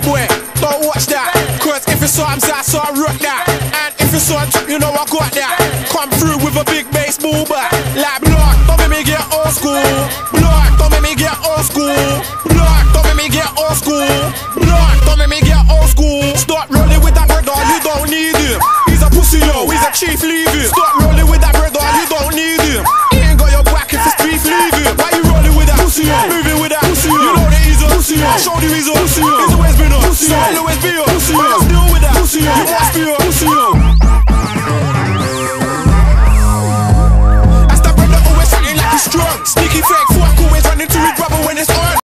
boy, don't watch that. Cause if it's something I saw rock that. And if it's on top, you know I got that. Come through with a big baseball bat. Like block, don't make me get old school. Block, don't make me get old school. Block, don't make me get old school. Block, don't make me get old school. Stop rolling with that brother, you don't need him. He's a pussy yo, he's a chief, leave him. Stop rolling with that brother, you don't need him. He ain't got your back if it's beef, leave him. Why you rolling with that pussy yo? Moving with that pussy yo. You know that he's a pussy yo. I showed you he's a pussy yo. He's always been a pussy yo. He'll always be a pussy yo. Still with that pussy yo. You must be a pussy yo.